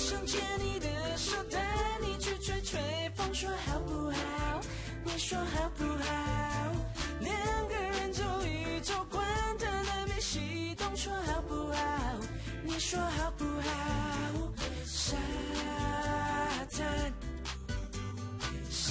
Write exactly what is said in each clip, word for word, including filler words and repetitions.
想牵你的手，带你去吹吹风，说好不好？你说好不好？两个人走一走，管他南北西东，说好不好？你说好不好？沙滩，沙。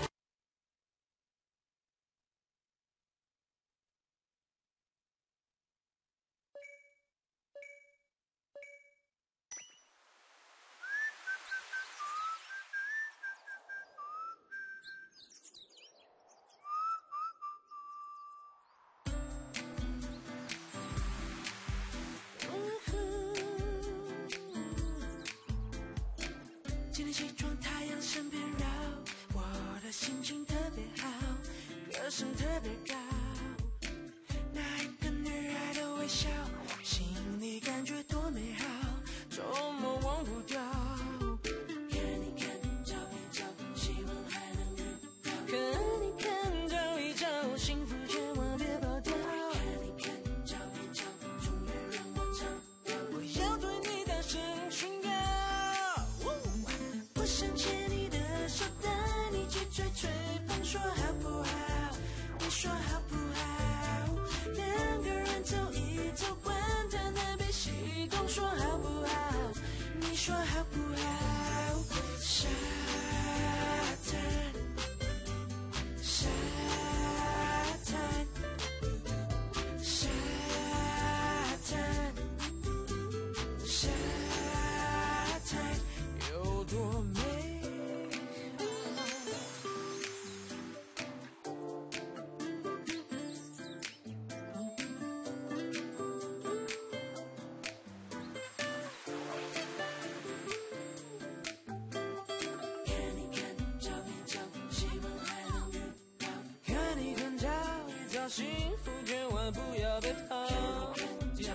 今天起床，太阳身边绕，我的心情特别好，歌声特别高。那一个女孩的微笑，心里感觉多美好，周末忘不掉。看你看，找一找，希望还能遇到。看你看，找一找，幸福千万别跑掉。看你看，找一找，终于让我找到。我要对你大声宣告。我想牵你的手，带你去吹吹风，说好不好？你说好不好？两个人走一走，管他南北西东，说好不好？你说好不好？沙滩，沙滩，沙滩，沙滩有多美？幸福千万不要被抛掉，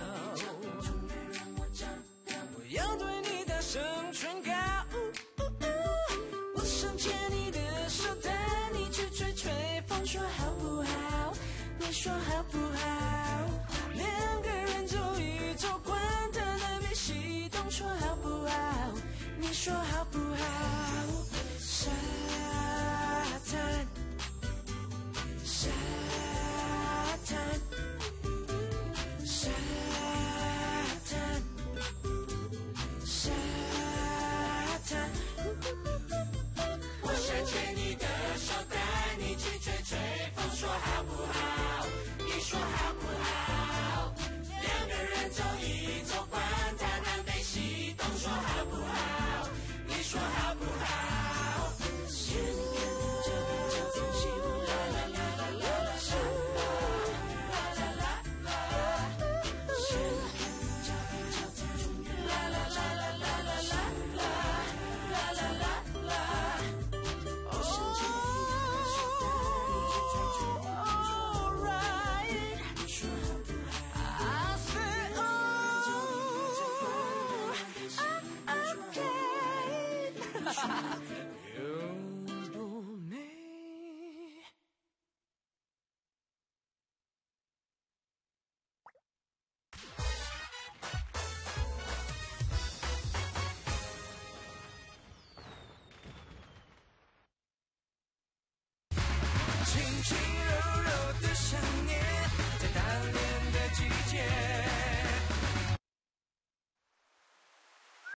我要对你大声宣告。我想牵你的手，带你去吹吹风，说好不好？你说好不好？两个人走一走，管他南北西东，说好不好？你说好不好？沙滩，沙滩，沙滩，沙滩。我想牵你的手，带你去吹吹风，说好不好？你说好不好？两个人走一走，管他南北西东，说好不好？你说好不好？牵你看，这边这边，希望啦啦啦啦啦啦沙啦啦啦啦。牵你看，这边这边，终于啦啦啦啦啦啦啦啦啦啦啦啦。我想牵你的手，带你去吹吹风，说好不好？你说好不好？I said oh, okay.